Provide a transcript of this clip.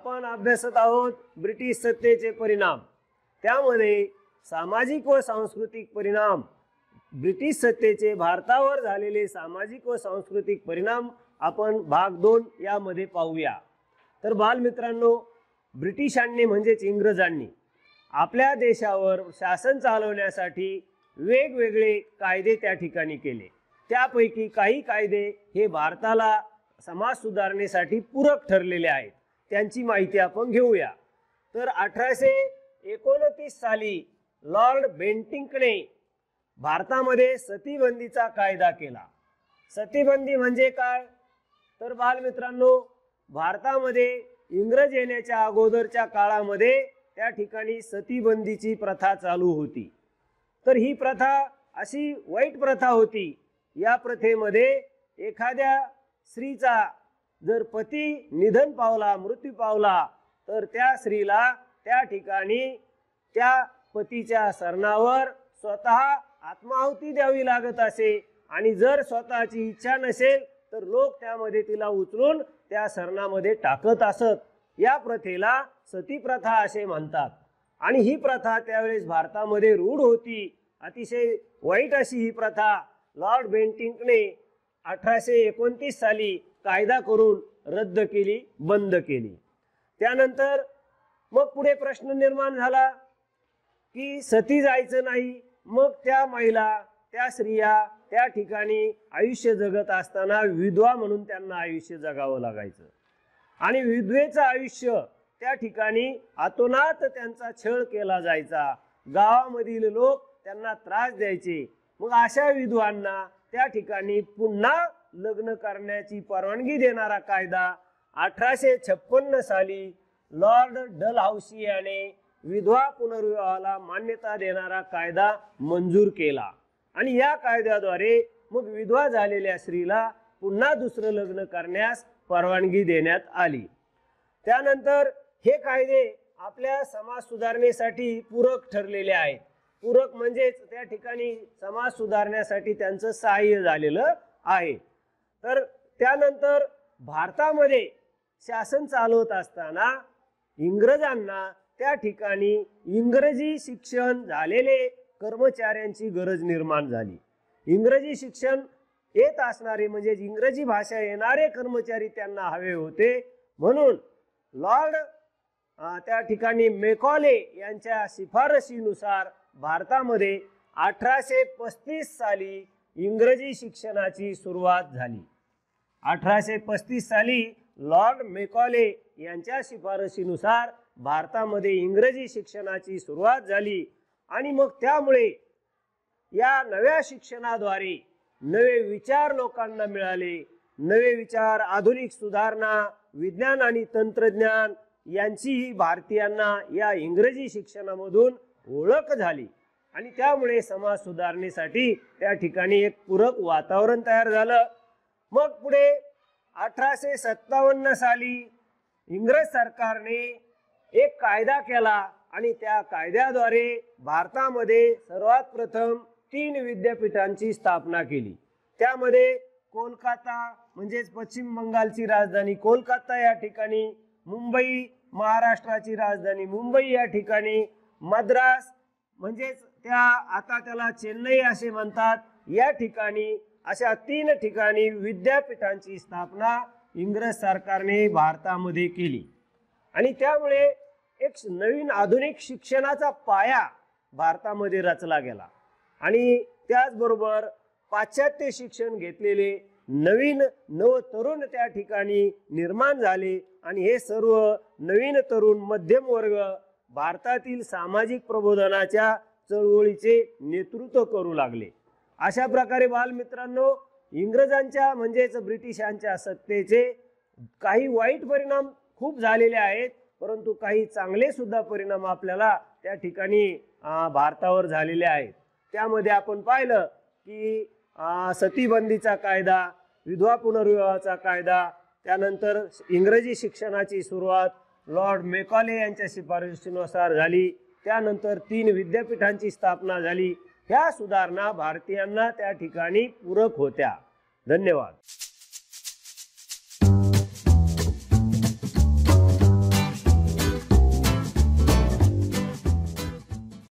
आपण अभ्यासत आहोत ब्रिटिश सत्तेचे परिणाम, त्यामध्ये सामाजिक व सांस्कृतिक परिणाम, ब्रिटिश सत्तेचे भारतावर झालेले सामाजिक व सांस्कृतिक परिणाम आपण भाग 2 यामध्ये पाहूया। तर बालमित्रांनो, ब्रिटिशांनी म्हणजेच इंग्रजांनी आपल्या देशावर शासन चालवण्यासाठी वेगवेगळे कायदे त्या ठिकाणी केले। त्यापैकी काही कायदे हे भारताला समाज सुधारणेसाठी पूरक ठरलेले आहेत, त्यांची माहिती आपण घेऊया। तर 1829 साली लॉर्ड बेंटिंकने भारतामध्ये सतीबंदीचा कायदा केला। सतीबंदी म्हणजे काय? तर बालमित्रांनो, भारतामध्ये इंग्रज येण्याच्या अगोदरच्या काळामध्ये त्या ठिकाणी सतीबंदीची प्रथा चालू होती। तर ही प्रथा अशी वाईट प्रथा होती। या प्रथेमध्ये एखाद्या स्त्रीचा जर पती निधन पावला, मृत्यू पावला, तर त्या स्त्रीला त्या ठिकाणी त्या पतीच्या सरणावर स्वतः आत्माहुती द्यावी लागत असे, आणि जर स्वतःची इच्छा नसेल तर लोक त्यामध्ये तिला उचलून त्या सरणामध्ये टाकत असत। या प्रथेला सती प्रथा असे म्हणतात, आणि ही प्रथा त्यावेळेस भारतामध्ये रूढ होती। अतिशय वाईट अशी ही प्रथा लॉर्ड बेंटिंकने 1829 साली कायदा करून रद्द केली, बंद केली। त्यानंतर मग पुढे प्रश्न निर्माण झाला की सती जायचं नाही, मग त्या महिला, त्या स्त्रिया त्या ठिकाणी आयुष्य जगत असताना विधवा म्हणून त्यांना आयुष्य जगावं लागायचं, आणि विधवेचं आयुष्य त्या ठिकाणी अतोनात त्यांचा छळ केला जायचा। गावामधील लोक त्यांना त्रास द्यायचे। मग अशा विधवांना त्या ठिकाणी पुन्हा लग्न करण्याची परवानगी देणारा कायदा 1856 साली लॉर्ड डलहाउसी याने विधवा पुनर्विवाहाला मान्यता देणारा कायदा मंजूर केला, आणि या कायद्याद्वारे मग विधवा झालेल्या स्त्रीला पुन्हा दुसरं लग्न करण्यास परवानगी देण्यात आली। त्यानंतर हे कायदे आपल्या समाज सुधारणेसाठी पूरक ठरलेले आहेत। पूरक म्हणजेच त्या ठिकाणी समाज सुधारण्यासाठी त्यांचं सहाय्य झालेलं आहे। तर त्यानंतर भारतामध्ये शासन चालवत असताना इंग्रजांना त्या ठिकाणी इंग्रजी शिक्षण झालेले कर्मचाऱ्यांची गरज निर्माण झाली। इंग्रजी शिक्षण येत असणारे म्हणजे इंग्रजी भाषा येणारे कर्मचारी त्यांना हवे होते, म्हणून लॉर्ड त्या ठिकाणी मेकॉले यांच्या शिफारशीनुसार भारतामध्ये 1835 साली इंग्रजी शिक्षणाची सुरुवात झाली। 1835 साली लॉर्ड मेकॉले यांच्या शिफारशीनुसार भारतामध्ये इंग्रजी शिक्षणाची सुरुवात झाली, आणि मग त्यामुळे या नव्या शिक्षणाद्वारे नवे विचार लोकांना मिळाले। नवे विचार, आधुनिक सुधारणा, विज्ञान आणि तंत्रज्ञान यांचीही भारतीयांना या इंग्रजी शिक्षणामधून ओळख झाली, आणि त्यामुळे समाज सुधारणेसाठी त्या ठिकाणी एक पूरक वातावरण तयार झालं। मग पुढे 1857 साली इंग्रज सरकारने एक कायदा केला, आणि त्या कायद्याद्वारे भारतामध्ये सर्वात प्रथम 3 विद्यापीठांची स्थापना केली। त्यामध्ये कोलकाता म्हणजेच पश्चिम बंगालची राजधानी कोलकाता या ठिकाणी, मुंबई महाराष्ट्राची राजधानी मुंबई या ठिकाणी, मद्रास म्हणजेच आता त्याला चेन्नई असे म्हणतात या ठिकाणी, अशा 3 ठिकाणी विद्यापीठांची स्थापना इंग्रज सरकारने भारतामध्ये केली, आणि त्यामुळे एक नवीन आधुनिक शिक्षणाचा पाया भारतामध्ये रचला गेला। आणि त्याचबरोबर पाश्चात्य शिक्षण घेतलेले नवीन तरुण त्या ठिकाणी निर्माण झाले, आणि हे सर्व नवीन तरुण मध्यम वर्ग भारतातील सामाजिक प्रबोधनाच्या चळवळीचे नेतृत्व करू लागले। अशा प्रकारे बालमित्रांनो, इंग्रजांच्या म्हणजेच ब्रिटिशांच्या सत्तेचे काही वाईट परिणाम खूप झालेले आहेत, परंतु काही चांगले सुद्धा परिणाम आपल्याला त्या ठिकाणी भारतावर झालेले आहेत। त्यामध्ये आपण पाहिलं की सतीबंदीचा कायदा, विधवा पुनर्विवाहाचा कायदा, त्यानंतर इंग्रजी शिक्षणाची सुरुवात लॉर्ड मेकॉले यांच्या शिफारशीनुसार झाली, त्यानंतर 3 विद्यापीठांची स्थापना झाली। ह्या सुधारणा भारतीयांना त्या ठिकाणी पूरक होत्या। धन्यवाद।